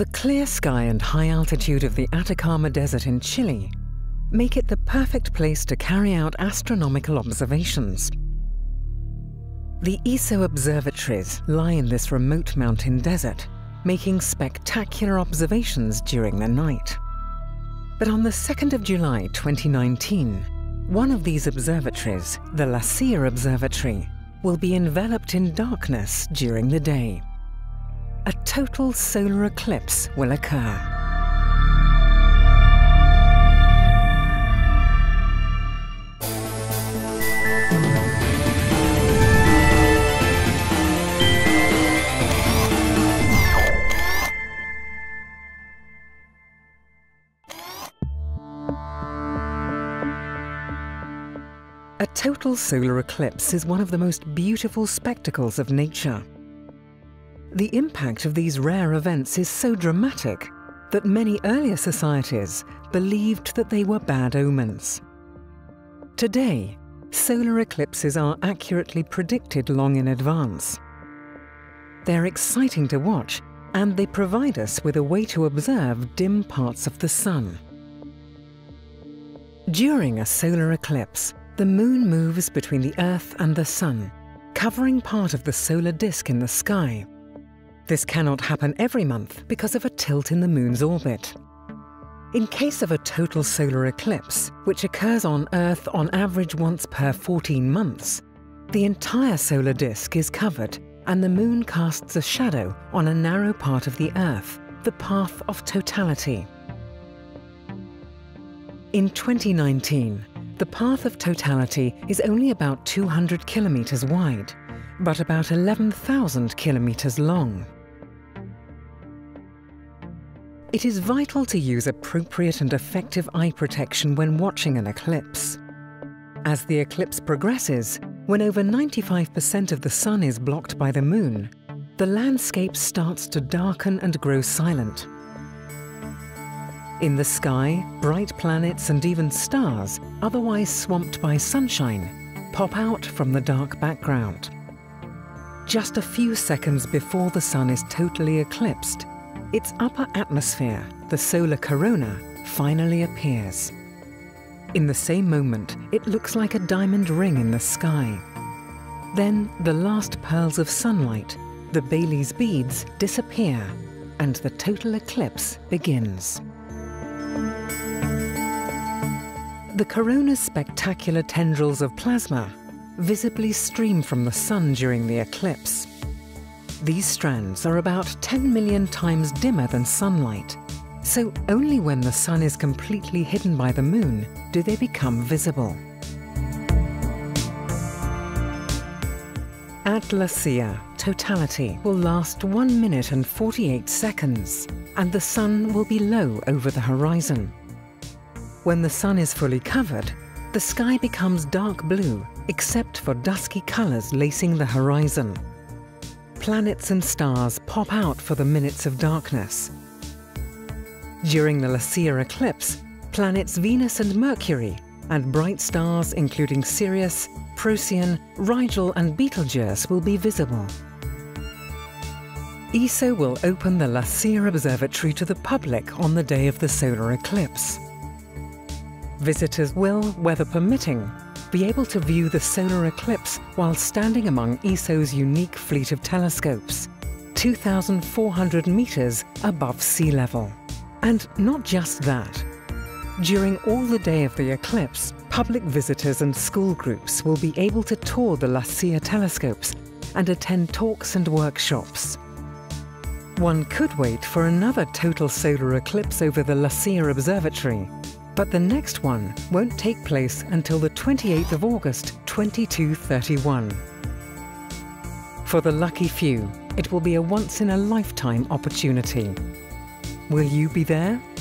The clear sky and high altitude of the Atacama Desert in Chile make it the perfect place to carry out astronomical observations. The ESO observatories lie in this remote mountain desert, making spectacular observations during the night. But on the 2nd of July 2019, one of these observatories, the La Silla Observatory, will be enveloped in darkness during the day. A total solar eclipse will occur. A total solar eclipse is one of the most beautiful spectacles of nature. The impact of these rare events is so dramatic that many earlier societies believed that they were bad omens. Today, solar eclipses are accurately predicted long in advance. They're exciting to watch, and they provide us with a way to observe dim parts of the sun. During a solar eclipse, the moon moves between the Earth and the sun, covering part of the solar disk in the sky. This cannot happen every month because of a tilt in the moon's orbit. In case of a total solar eclipse, which occurs on Earth on average once per 14 months, the entire solar disk is covered and the moon casts a shadow on a narrow part of the Earth, the path of totality. In 2019, the path of totality is only about 200 kilometers wide, but about 11,000 kilometers long. It is vital to use appropriate and effective eye protection when watching an eclipse. As the eclipse progresses, when over 95% of the sun is blocked by the moon, the landscape starts to darken and grow silent. In the sky, bright planets and even stars, otherwise swamped by sunshine, pop out from the dark background. Just a few seconds before the sun is totally eclipsed, its upper atmosphere, the solar corona, finally appears. In the same moment, it looks like a diamond ring in the sky. Then the last pearls of sunlight, the Baily's beads, disappear, and the total eclipse begins. The corona's spectacular tendrils of plasma visibly stream from the sun during the eclipse. These strands are about 10 million times dimmer than sunlight, so only when the sun is completely hidden by the moon do they become visible. At La Silla, totality will last 1 minute and 48 seconds, and the sun will be low over the horizon. When the sun is fully covered, the sky becomes dark blue, except for dusky colors lacing the horizon. Planets and stars pop out for the minutes of darkness. During the La Silla eclipse, planets Venus and Mercury, and bright stars including Sirius, Procyon, Rigel and Betelgeuse will be visible. ESO will open the La Silla Observatory to the public on the day of the solar eclipse. Visitors will, weather permitting, be able to view the solar eclipse while standing among ESO's unique fleet of telescopes, 2,400 meters above sea level. And not just that. During all the day of the eclipse, public visitors and school groups will be able to tour the La Silla telescopes and attend talks and workshops. One could wait for another total solar eclipse over the La Silla Observatory, but the next one won't take place until the 28th of August 2231. For the lucky few, it will be a once-in-a-lifetime opportunity. Will you be there?